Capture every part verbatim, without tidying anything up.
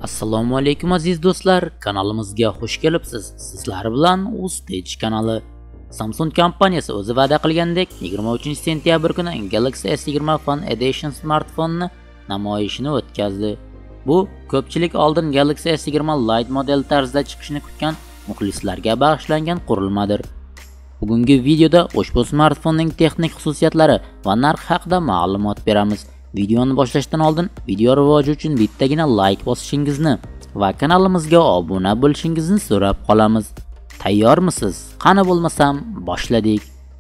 Assalomu alaykum aziz do'stlar, kanalimizga xush kelibsiz. Sizlar bilan Ustage kanali. Samsung kompaniyasi o'zi va'da qilgandek yigirma uchinchi sentyabr kuni Galaxy S yigirma Fan Edition smartfonini namoyishini o'tkazdi. Bu ko'pchilik oldin Galaxy S yigirma Lite model tarzida chiqishini kutgan muxlislarga bag'ishlangan qurilmadir. Bugungi videoda ushbu smartfonning texnik xususiyatlari va narxi haqida ma'lumot beramiz. Videoni boshlashdan oldin video rivoji uchun bittagina like bosishingizni va kanalimizga obuna bo'lishingizni so'rab qolamiz. Tayyormisiz? Qani bo'lmasam boshladik.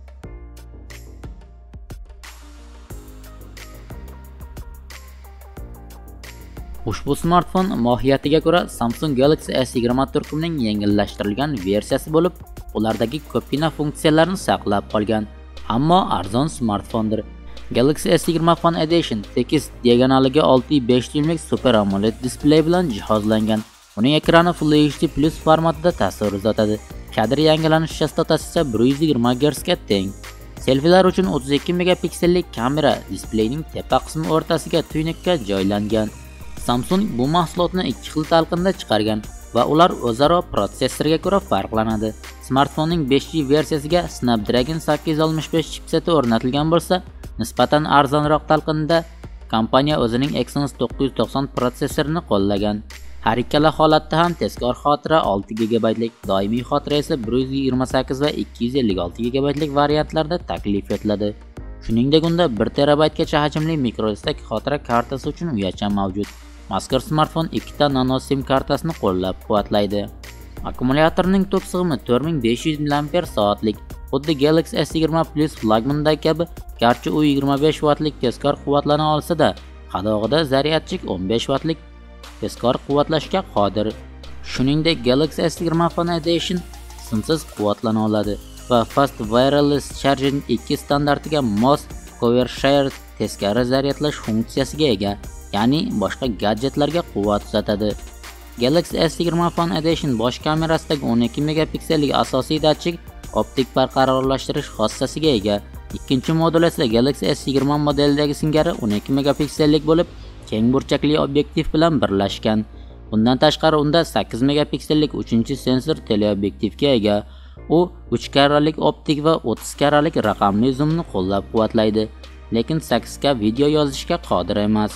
Ushbu smartfon mohiyatiga ko'ra Samsung Galaxy S yigirma turkumining yengillashtirilgan versiyasi bo'lib, ulardagi ko'pgina funksiyalarni saqlab qolgan, ammo arzon smartfondir. Galaxy S yigirma Fan Edition tekis diagonaliga olti nuqta besh dyuymlik Super AMOLED displey bilan jihozlangan. Uning ekrani Full H D plus formatida tasvir uzatadi. Kadr yangilanish chastotasi esa bir yuz yigirma gerts ga teng. Selfilar uchun o'ttiz ikki megapiksellik kamera displeyning tepa qismi o'rtasiga tuynukka joylangan. Samsung bu mahsulotni ikki xil talqinda chiqargan va ular o'zaro protsessorga ko'ra farqlanadi. Smartfonning besh G versiyasiga Snapdragon sakkiz yuz oltmish besh chipseti o'rnatilgan bo'lsa, nisbatan arzonroq talqinda kompaniya o'zining Exynos to'qqiz yuz to'qson protsessorini qo'llagan. Har ikkala holatda ham tezkor xotira olti gigabaytlik, doimiy xotira esa bir yuz yigirma sakkiz va ikki yuz ellik olti gigabaytlik variantlarda taklif etiladi. Shuningdek, unda bir terabaytgacha hajmli microSD xotira kartasi uchun uyacham mavjud. Mazkur smartfon ikkita nano SIM kartasini qo'llab-quvvatlaydi. Akkumulyatorning tok sig'imi to'rt ming besh yuz milliampere soatlik. Xuddi Galaxy S yigirma Plus flagmandagi kabi, garchi u yigirma besh wattlik tezkor quvvatlana olsa-da, qadog'ida zaryadchik o'n besh wattlik tezkor quvvatlashga qodir. Shuningdek, Galaxy S yigirma Fan Edition simsiz quvvatlana oladi va Fast Wireless Charging ikki standartiga mos Power Share teskari zaryadlash funksiyasiga ega, ya'ni boshqa gadjetlarga quvvat uzatadi. Galaxy S yigirma Fan Edition bosh kamerasidagi o'n ikki megapiksellik asosiy datchik optik barqarorlashtirish xossasiga ega. Ikkinchi modul esa Galaxy S yigirma modelidagi singari o'n ikki megapiksellik bo'lib, keng burchakli obyektiv bilan birlashgan. Bundan tashqari unda sakkiz megapiksellik uchinchi sensor teleobyektivga ega. U uch karralik optik va o'ttiz karralik raqamli zoomni qo'llab-quvvatlaydi, lekin sakkiz K video yozishga qodir emas.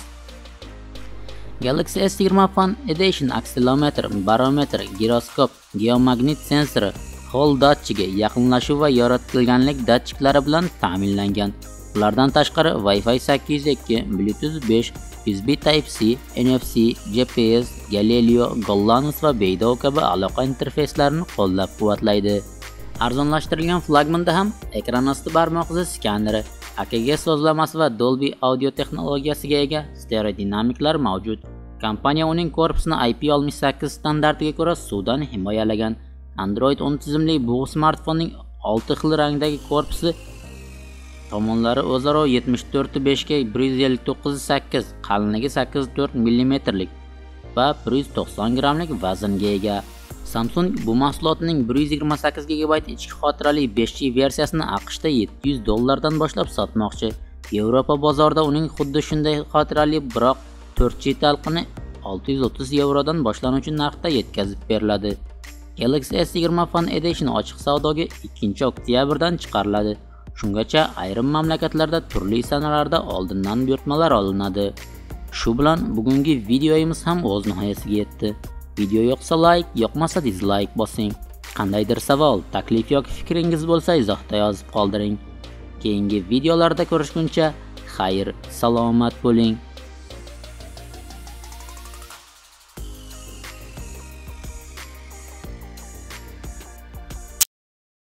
Galaxy S yigirma Fan Edition aksilometr, barometr, giroskop, geomagnit sensori, hol datchigi, yaqinlashuv va yoritilganlik datchiklari bilan ta'minlangan. Ulardan tashqari Wi-Fi sakkiz yuz ikki, Bluetooth besh, U S B Type-C, N F C, G P S, Galileo, GLONASS va Beidou kabi aloqa interfeyslarini qo'llab-quvvatlaydi. Arzonlashtirilgan flagmanda ham ekran osti barmoq izi skaneri, A K G sozlamasi va Dolby audio texnologiyasiga ega stereodinamiklar mavjud. Kompaniya uning korpusini I P oltmish sakkiz standartiga ko'ra suvdan himoyalagan. Android o'n tizimli bu smartfonning olti xil rangdagi korpusi tomonlari o'zaro yetmish to'rt besh ga bir yuz ellik to'qqiz sakkiz, qalinligi sakkiz to'rt millimetrlik va bir yuz to'qson grammlik vaznga ega. Samsung bu mahsulotning bir yuz yigirma sakkiz gigabayt ichki xotirali besh G versiyasini AQShda yetti yuz dollardan boshlab sotmoqchi. Yevropa bozorida uning xuddi shunday xotirali, biroq to'rt G talqini olti yuz o'ttiz yevrodan boshlanuvchi narxda yetkazib beriladi. Galaxy S yigirma Fan Edition ochiq savdoga ikkinchi oktyabrdan chiqariladi. Shungacha ayrim mamlakatlarda turli sanalarda oldindan buyurtmalar olinadi. Shu bilan bugungi videoyimiz ham o'z nihoyasiga yetdi. Video yoqsa like, yoqmasa dislike bosing. Qandaydir savol, taklif yoki fikringiz bo'lsa izohda yozib qoldiring. Keyingi videolarda ko'rishguncha xayr, salomat bo'ling.